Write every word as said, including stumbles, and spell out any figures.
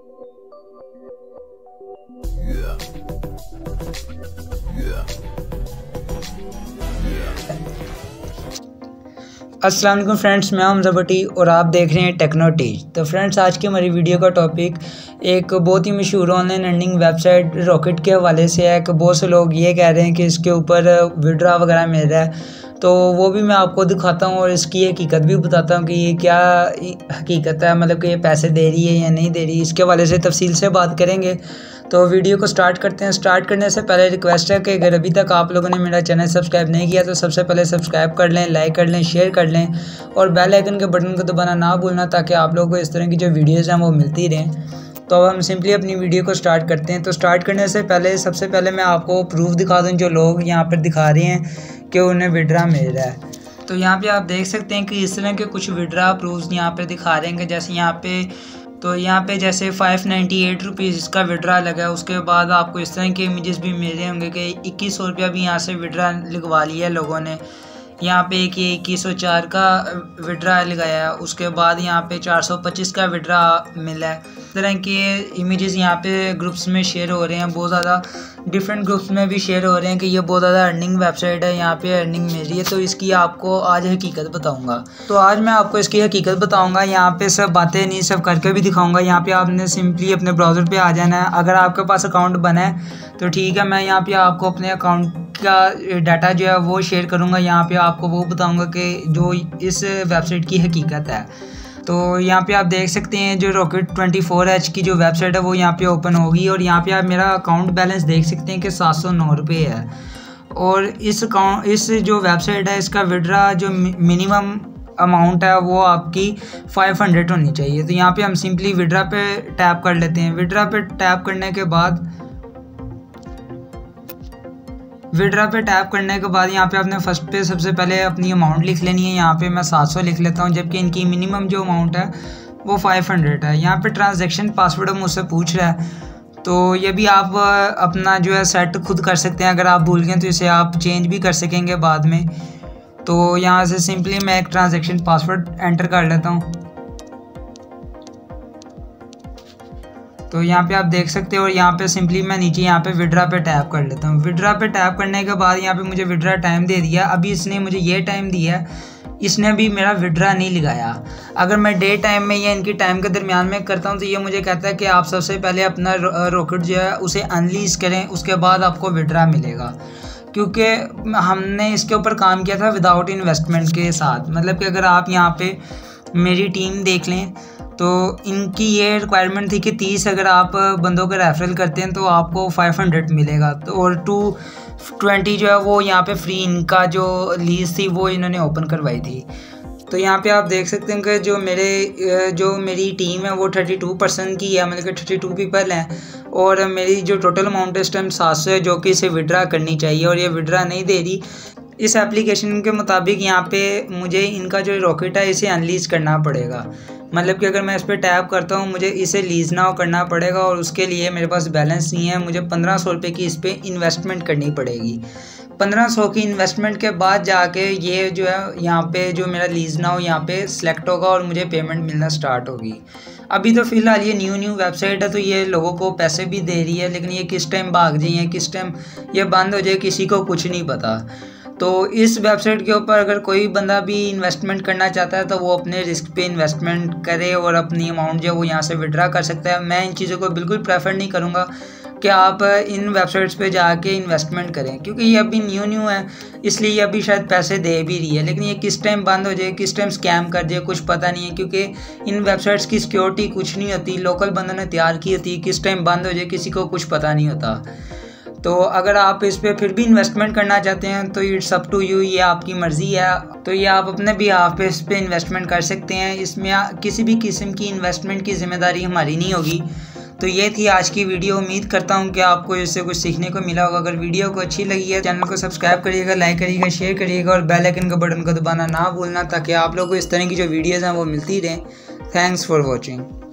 अस्सलाम वालेकुम फ्रेंड्स, मैं हमजा भट्टी और आप देख रहे हैं टेक्नो टीच। तो फ्रेंड्स, आज की हमारी वीडियो का टॉपिक एक बहुत ही मशहूर ऑनलाइन अर्निंग वेबसाइट रॉकेट के हवाले से है कि बहुत से लोग ये कह रहे हैं कि इसके ऊपर विड्रा वगैरह मिल रहा है, तो वो भी मैं आपको दिखाता हूँ और इसकी हकीकत भी बताता हूँ कि ये क्या हकीकत है, मतलब कि ये पैसे दे रही है या नहीं दे रही। इसके हवाले से तफसील से बात करेंगे। तो वीडियो को स्टार्ट करते हैं। स्टार्ट करने से पहले रिक्वेस्ट है कि अगर अभी तक आप लोगों ने मेरा चैनल सब्सक्राइब नहीं किया तो सबसे पहले सब्सक्राइब कर लें, लाइक कर लें, शेयर कर लें और बेल आइकन के बटन को दबाना ना भूलना, ताकि आप लोगों को इस तरह की जो वीडियोज़ हैं वो मिलती रहें। तो अब हम सिंपली अपनी वीडियो को स्टार्ट करते हैं। तो स्टार्ट करने से पहले सबसे पहले मैं आपको प्रूफ दिखा दूँ जो लोग यहाँ पर दिखा रहे हैं कि उन्हें विड्रा मिल रहा है। तो यहाँ पे आप देख सकते हैं कि इस तरह के कुछ विड्रा प्रूफ्स यहाँ पे दिखा रहे हैं कि जैसे यहाँ पे तो यहाँ पे जैसे फाइव नाइन्टी एट रुपीज़ इसका विड्रा लगा है। उसके बाद आपको इस तरह के इमेजेस भी मिल रहे होंगे कि इक्कीस सौ रुपया भी यहाँ से विड्रा लगवा लिया है लोगों ने। यहाँ पे एक ये इक्कीस सौ चार का विड्रा लगाया है। उसके बाद यहाँ पे चार सौ पच्चीस का विड्रा मिला है। इस तरह के इमेजेस यहाँ पे ग्रुप्स में शेयर हो रहे हैं, बहुत ज़्यादा डिफरेंट ग्रुप्स में भी शेयर हो रहे हैं कि ये बहुत ज़्यादा अर्निंग वेबसाइट है, यहाँ पे अर्निंग मिल रही है। तो इसकी आपको आज हकीकत बताऊंगा। तो आज मैं आपको इसकी हकीकत बताऊंगा। यहाँ पे सब बातें नहीं, सब करके भी दिखाऊंगा। यहाँ पे आपने सिंपली अपने ब्राउज़र पे आ जाना है। अगर आपके पास अकाउंट बना है तो ठीक है, मैं यहाँ पे आपको अपने अकाउंट का डाटा जो है वो शेयर करूँगा। यहाँ पे आपको वो बताऊँगा कि जो इस वेबसाइट की हकीकत है। तो यहाँ पे आप देख सकते हैं जो रॉकेट ट्वेंटी फोर एच की जो वेबसाइट है वो यहाँ पे ओपन होगी और यहाँ पे आप मेरा अकाउंट बैलेंस देख सकते हैं कि सात सौ नौ रुपये है। और इस अकाउंट इस जो वेबसाइट है इसका विड्रा जो मिनिमम अमाउंट है वो आपकी फाइव हंड्रेड होनी चाहिए। तो यहाँ पे हम सिंपली विड्रा पे टैप कर लेते हैं। विड्रा पे टैप करने के बाद विड्रा पे टैप करने के बाद यहाँ पे आपने फर्स्ट पे सबसे पहले अपनी अमाउंट लिख लेनी है। यहाँ पे मैं सात सौ लिख लेता हूँ, जबकि इनकी मिनिमम जो अमाउंट है वो फाइव हंड्रेड है। यहाँ पे ट्रांजैक्शन पासवर्ड मुझसे पूछ रहा है, तो ये भी आप अपना जो है सेट खुद कर सकते हैं। अगर आप भूल गए तो इसे आप चेंज भी कर सकेंगे बाद में। तो यहाँ से सिंपली मैं एक ट्रांजैक्शन पासवर्ड एंटर कर लेता हूँ। तो यहाँ पे आप देख सकते हो और यहाँ पे सिंपली मैं नीचे यहाँ पे विड्रा पे टैप कर लेता हूँ। विड्रा पे टैप करने के बाद यहाँ पे मुझे विड्रा टाइम दे दिया। अभी इसने मुझे ये टाइम दिया है, इसने भी मेरा विड्रा नहीं लगाया। अगर मैं डे टाइम में या इनकी टाइम के दरमियान में करता हूँ तो ये मुझे कहता है कि आप सबसे पहले अपना रॉकेट जो है उसे अनलीज करें, उसके बाद आपको विड्रा मिलेगा। क्योंकि हमने इसके ऊपर काम किया था विदाउट इन्वेस्टमेंट के साथ। मतलब कि अगर आप यहाँ पे मेरी टीम देख लें तो इनकी ये रिक्वायरमेंट थी कि तीस अगर आप बंदों को रेफरल करते हैं तो आपको फाइव हंड्रेड मिलेगा। तो और टू ट्वेंटी जो है वो यहाँ पे फ्री इनका जो लीज थी वो इन्होंने ओपन करवाई थी। तो यहाँ पे आप देख सकते हैं कि जो मेरे जो मेरी टीम है वो थर्टी टू परसेंट की है, मतलब कि थर्टी टू पीपल हैं और मेरी जो टोटल अमाउंट है इस टाइम सात सौ है, जो कि इसे विड्रा करनी चाहिए और ये विड्रा नहीं दे रही। इस एप्लीकेशन के मुताबिक यहाँ पे मुझे इनका जो रॉकेट है इसे अनलीज करना पड़ेगा। मतलब कि अगर मैं इस पर टैप करता हूँ मुझे इसे लीज नाउ करना पड़ेगा और उसके लिए मेरे पास बैलेंस नहीं है। मुझे पंद्रह सौ रुपये की इस पर इन्वेस्टमेंट करनी पड़ेगी। पंद्रह सौ की इन्वेस्टमेंट के बाद जाके ये जो है यहाँ पे जो मेरा लीज नाउ यहाँ पे सिलेक्ट होगा और मुझे पेमेंट मिलना स्टार्ट होगी। अभी तो फ़िलहाल ये न्यू न्यू वेबसाइट है तो ये लोगों को पैसे भी दे रही है, लेकिन ये किस टाइम भाग जाए, किस टाइम ये बंद हो जाए, किसी को कुछ नहीं पता। तो इस वेबसाइट के ऊपर अगर कोई बंदा भी इन्वेस्टमेंट करना चाहता है तो वो अपने रिस्क पे इन्वेस्टमेंट करे और अपनी अमाउंट जो है वो यहाँ से विड्रा कर सकता है। मैं इन चीज़ों को बिल्कुल प्रेफर नहीं करूँगा कि आप इन वेबसाइट्स पे जाके इन्वेस्टमेंट करें, क्योंकि ये अभी न्यू न्यू है, इसलिए ये अभी शायद पैसे दे भी रही है। लेकिन ये किस टाइम बंद हो जाए, किस टाइम स्कैम कर जाए, कुछ पता नहीं है, क्योंकि इन वेबसाइट्स की सिक्योरिटी कुछ नहीं होती। लोकल बंदों ने तैयार की होती, किस टाइम बंद हो जाए किसी को कुछ पता नहीं होता। तो अगर आप इस पर फिर भी इन्वेस्टमेंट करना चाहते हैं तो इट्स अप टू यू, ये आपकी मर्ज़ी है। तो ये आप अपने बिहाफ पे इस पर इन्वेस्टमेंट कर सकते हैं। इसमें किसी भी किस्म की इन्वेस्टमेंट की ज़िम्मेदारी हमारी नहीं होगी। तो ये थी आज की वीडियो। उम्मीद करता हूँ कि आपको इससे कुछ सीखने को मिला होगा। अगर वीडियो को अच्छी लगी है चैनल को सब्सक्राइब करिएगा, लाइक करिएगा, शेयर करिएगा और बेल आइकन का बटन को दबाना ना भूलना, ताकि आप लोगों को इस तरह की जो वीडियोज़ हैं वो मिलती रहें। Thanks for watching.